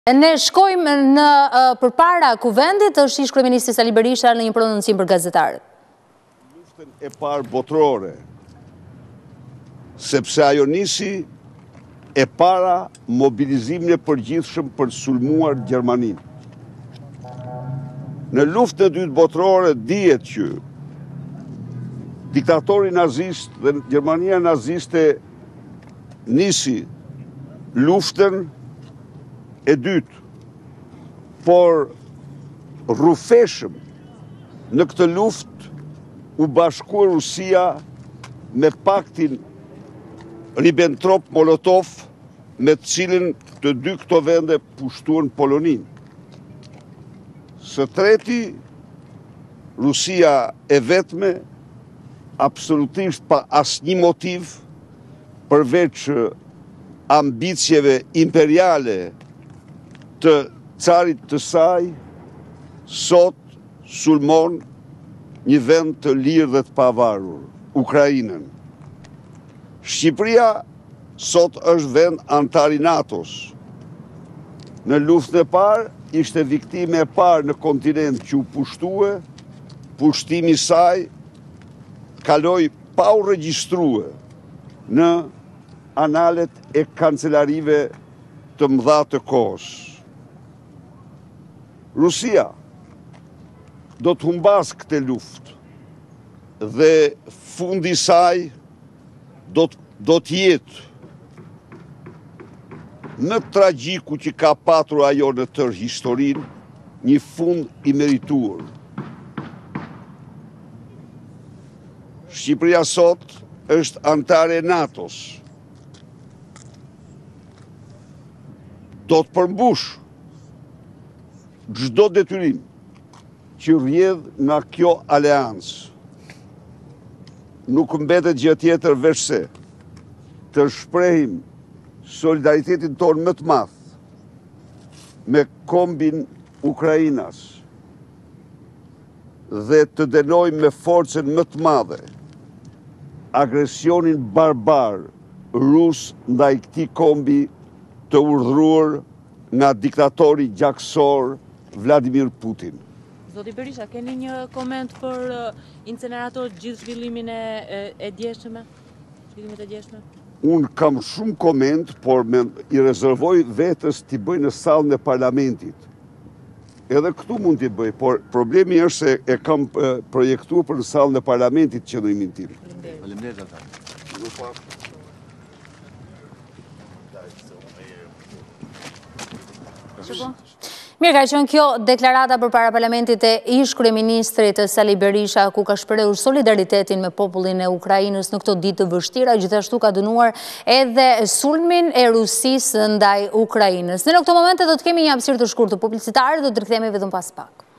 Ne shkojmë në përpara kuvendit, është ish kryeministri Sali Berisha në një prononcim për gazetarët. Luftën e parë botërore, sepse ajo nisi e para mobilizimin e përgjithshëm për sulmuar Gjermaninë. Në luftën e dytë botërore dihet që diktatori nazist dhe Gjermania naziste nisi luftën e dytë, por rrufeshëm në këtë luftë u bashkua Rusia me paktin Ribbentrop-Molotov, me të cilin të dy këto vende pushtuan Poloninë. Së treti, Rusia e vetme, absolutisht pa asnjë motiv, përveç ambicjeve imperiale të carit të saj, sot sulmon një vend të lirë dhe të pavarur, Ukrainën. Shqipëria sot është vend antar i NATO-s. Në luftën e parë ishte viktime e parë në kontinent që u pushtue, pushtimi i saj kaloi pa u regjistrue në analet e kancelarive të mëdha të kohës. Rusia do të humbas këtë luftë dhe fundi i saj do të jetë më tragjiku që ka patur ajo në tërë historinë, një fund i merituar. Shqipëria sot është antare e NATO-s. Do të përmbush çdo detyrim që rrjedh nga kjo aleancë. Nuk mbetet gjë tjetër veç se të shprehim solidaritetin tonë më të madh me kombin Ukrainas dhe të denojmë me forcën më të madhe agresionin barbar rus ndaj këtij kombi të urdhëruar nga diktatori gjakësor Vladimir Putin. Zoti Berisha, keni një koment për incinerator gjithë zhvillimin e djeshme? Zhvillimet e djeshme? Unë kam shumë koment, por i rezervoj vetës t'i bëj në sallën e parlamentit. Edhe këtu mund t'i bëj, por problemi është se e kam projektuar për në sallën e parlamentit qëndrimin tim. Faleminderit ata. Mirë, ka qenë kjo deklarata përpara parlamentit e ish kryeministrit Sali Berisha, ku ka shprehur solidaritetin me popullin e Ukrainës në këto ditë të vështira, gjithashtu ka dënuar edhe sulmin e Rusisë ndaj Ukrainës. Në këto momente do të kemi një hapësirë të shkurtër publicitare, do të rikthehemi vetëm pas pak.